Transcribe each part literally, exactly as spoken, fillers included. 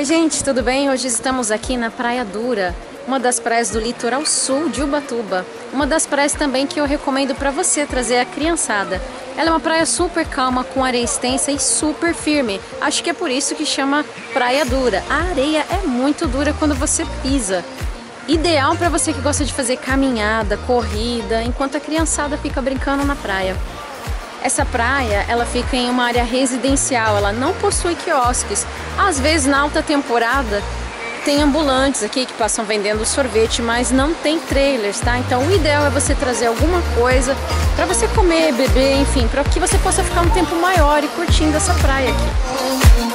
Oi gente, tudo bem? Hoje estamos aqui na Praia Dura, uma das praias do litoral sul de Ubatuba. Uma das praias também que eu recomendo para você trazer a criançada. Ela é uma praia super calma, com areia extensa e super firme. Acho que é por isso que chama Praia Dura. A areia é muito dura quando você pisa. Ideal para você que gosta de fazer caminhada, corrida, enquanto a criançada fica brincando na praia. Essa praia, ela fica em uma área residencial, ela não possui quiosques. Às vezes, na alta temporada, tem ambulantes aqui que passam vendendo sorvete, mas não tem trailers, tá? Então, o ideal é você trazer alguma coisa para você comer, beber, enfim, para que você possa ficar um tempo maior e curtindo essa praia aqui.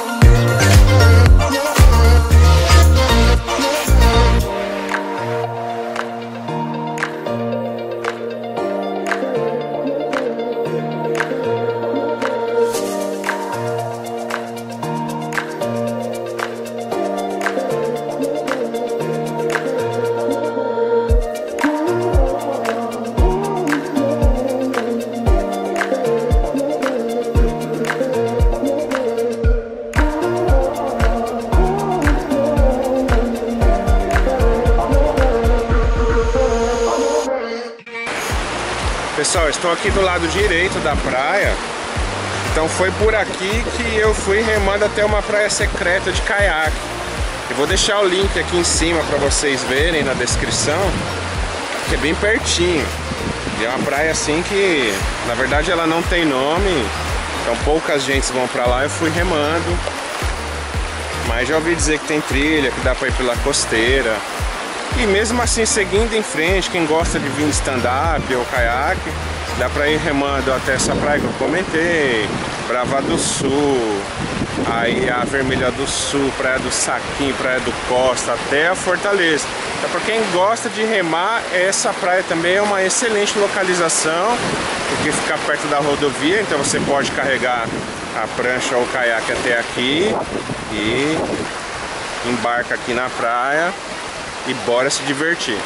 Pessoal, estou aqui do lado direito da praia. Então foi por aqui que eu fui remando até uma praia secreta de caiaque. Eu vou deixar o link aqui em cima para vocês verem na descrição, que é bem pertinho. E é uma praia assim que, na verdade, ela não tem nome. Então poucas gentes vão para lá. Eu fui remando, mas já ouvi dizer que tem trilha, que dá para ir pela costeira. E mesmo assim, seguindo em frente, quem gosta de vir de stand-up ou caiaque, dá pra ir remando até essa praia que eu comentei, Brava do Sul, aí a Vermelha do Sul, Praia do Saquinho, Praia do Costa, até a Fortaleza. Então, pra quem gosta de remar, essa praia também é uma excelente localização, porque fica perto da rodovia, então você pode carregar a prancha ou o caiaque até aqui e embarca aqui na praia. E bora se divertir.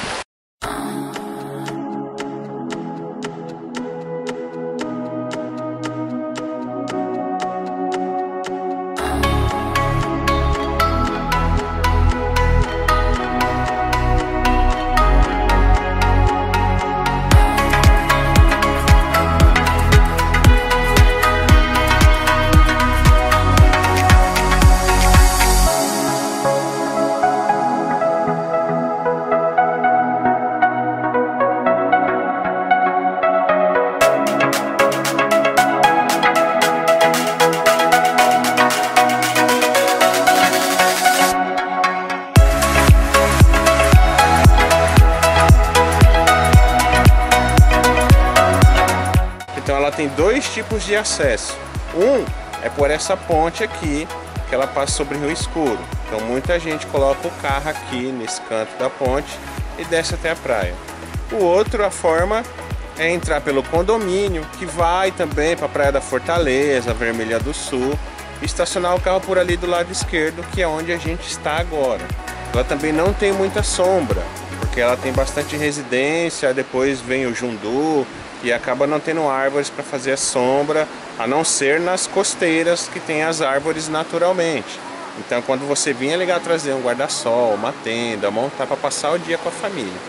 Então ela tem dois tipos de acesso. Um é por essa ponte aqui, que ela passa sobre o Rio Escuro. Então muita gente coloca o carro aqui nesse canto da ponte e desce até a praia. O outro, a forma, é entrar pelo condomínio, que vai também para a Praia da Fortaleza, Vermelha do Sul, e estacionar o carro por ali do lado esquerdo, que é onde a gente está agora. Ela também não tem muita sombra, porque ela tem bastante residência, depois vem o Jundu, e acaba não tendo árvores para fazer a sombra, a não ser nas costeiras que tem as árvores naturalmente. Então quando você vir é legal trazer um guarda-sol, uma tenda, montar para passar o dia com a família.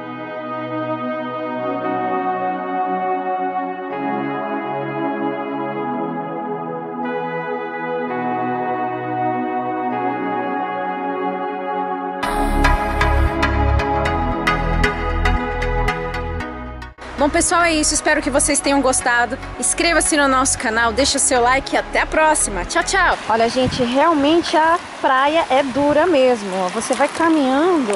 Bom pessoal, é isso, espero que vocês tenham gostado. Inscreva-se no nosso canal, deixa seu like e até a próxima. Tchau, tchau! Olha gente, realmente a praia é dura mesmo. Você vai caminhando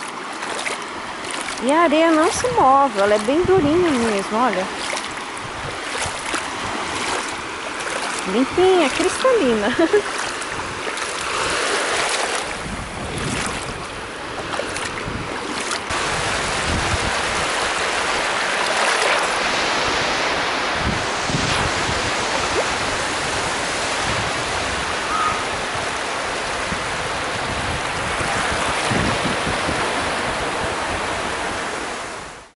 e a areia não se move, ela é bem durinha mesmo, olha. Limpinha, cristalina.